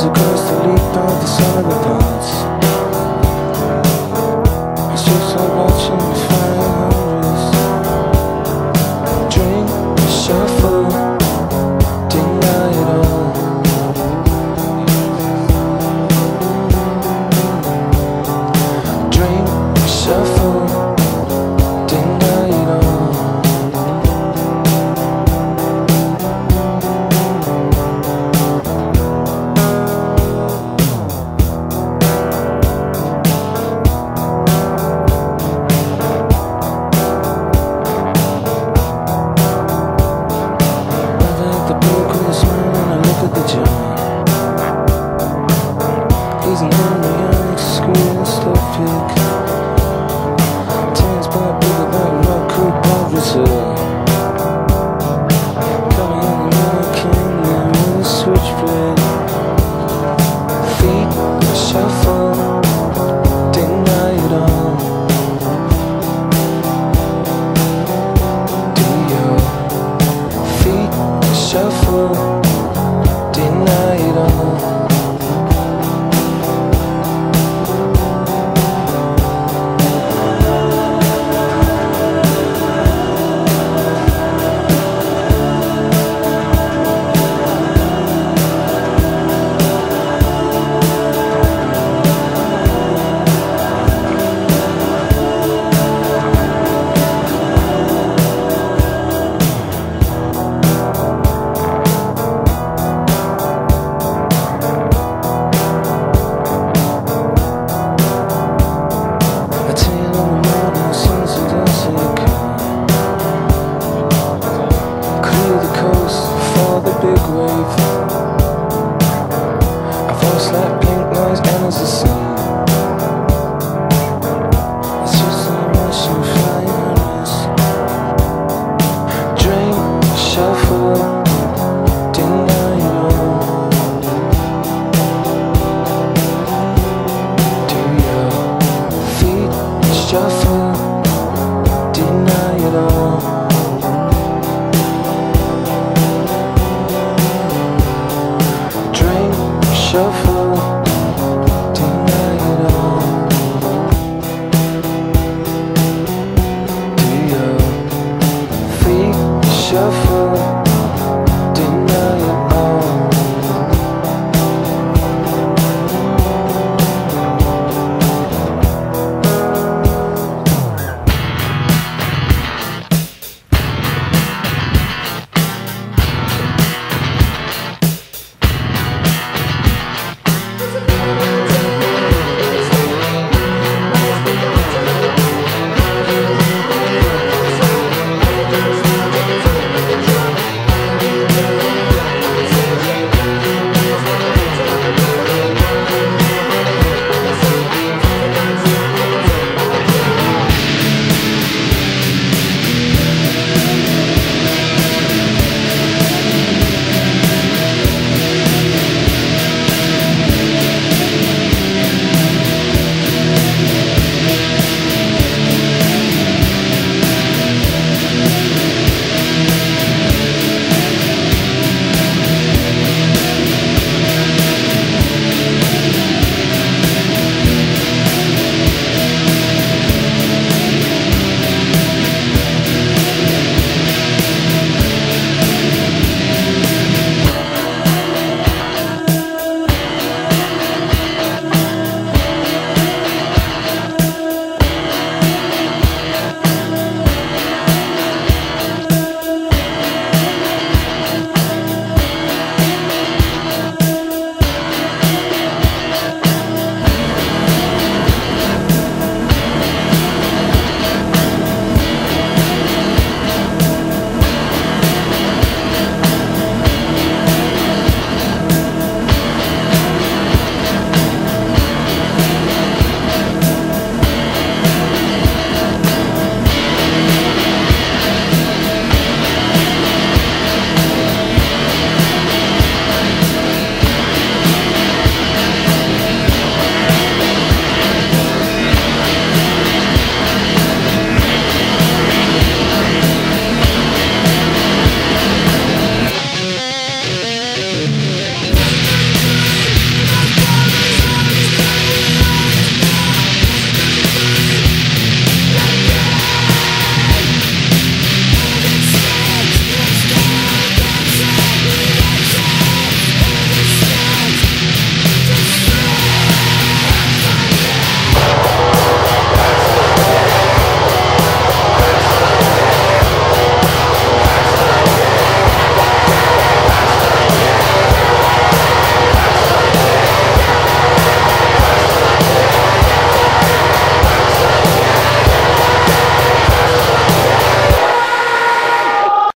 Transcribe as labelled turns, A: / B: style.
A: across the leap of the sum of the parts. It's just like watching the fire hose. Drink, shuffle, deny it all. Drink, shuffle, deny it all. He's an embryonic screen stuff pick. Tens by big about rock cool bar reserve. Coming on the mannequin now with a switchblade. Feet shuffle, deny it all. Do your feet shuffle, deny it all. Big wave. A voice like pink noise enters the scene. It's just an emotion flying on us. Drink, shuffle, deny it all. Do your feet shuffle, deny it all. Shuffle.